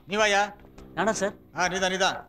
நீ வாயா. நானா சார்? நீதான்.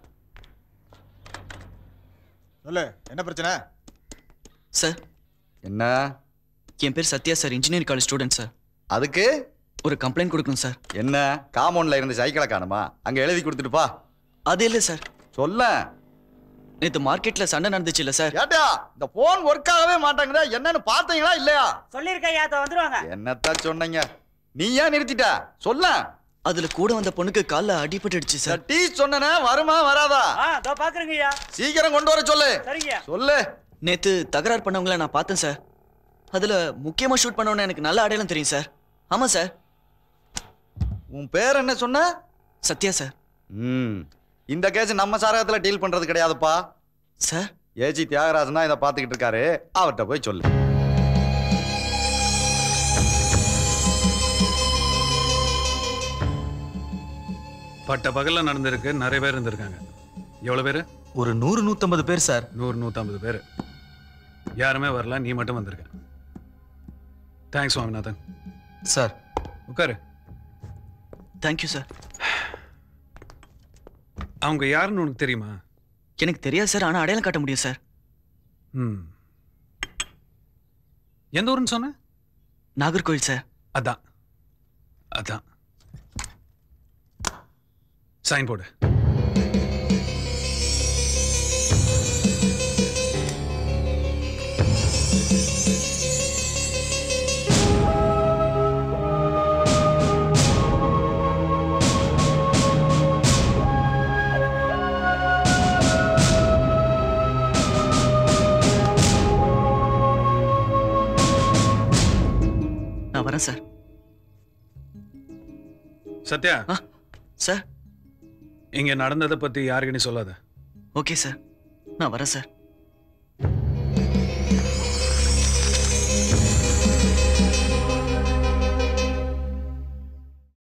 சொல்லு, என்ன பிரச்சனை? சார் என்ன? என் பேர் Sathya sir, engineering college student sir. அதுக்கு ஒரு கம்ப்ளைண்ட் கொடுக்கணும் சார். என்ன? காம்பவுண்ட்ல இருந்து சைக்கிளை காணுமா? அங்க எழுதி கொடுத்துட்டு பா. அது இல்லை சார். சொல்ல. நேற்று மார்க்கெட்ல சண்டை நடந்துச்சு இல்ல சார்? ஏட்டா இந்த போன் ஒர்க் ஆகவே மாட்டாங்கடா. என்னன்னு பாத்தீங்களா இல்லையா? சொல்லிருக்கையா, வந்துருவாங்க. என்னத்த சொன்னீங்க? நீ ஏன் நிறுத்திட்ட? சொல்ல. அதுல கூட வந்த பொண்ணுக்கு கால்ல அடிபட்டுடுச்சு சார். டீ சொன்னனே, வருமா வராதா? இதோ பாக்குறேங்கய்யா. சீக்கிரம் கொண்டு வர சொல்லு. சரிங்க. சொல்லு. நேத்து தகராறு பண்ணவங்கள நான் பார்த்தேன் சார். அதுல முக்கியமா ஷூட் பண்ணவன எனக்கு நல்ல அடையாளம் தெரியும் சார். ஆமா சார். உன் பேர் என்ன சொன்ன? சத்யா சார். இந்த கேஸ் நம்ம சாரகத்துல டீல் பண்றது கிடையாதுப்பா சார். ஏஜி தியாகராஜன் தான் இதை பார்த்துக்கிட்டு இருக்காரு. அவர்கிட்ட போய் சொல்லு. பட்ட பகல்ல நடந்திருக்கு. நிறைய பேர் இருந்திருக்காங்க. எவ்வளவு பேரு? ஒரு 100-150 பேர் சார். 100-150 பேர். யாருமே வரல, நீ மட்டும் வந்திருக்க. தேங்க்ஸ் சுவாமிநாதன். சார் உட்காரு. Thank you sir. அவங்க யாருன்னு உனக்கு தெரியுமா? எனக்கு தெரியாது சார், ஆனா அடையாளம் காட்ட முடியும் சார். எந்த ஊருன்னு சொன்ன? நாகர்கோவில் சார். அதான் அதான். சைன் போடு. நான் வரேன் சார். சத்யா சார், இங்க நடந்ததை பத்தி யாருக்குன்னு சொல்லாத. ஓகே சார், நான் வரேன் சார்.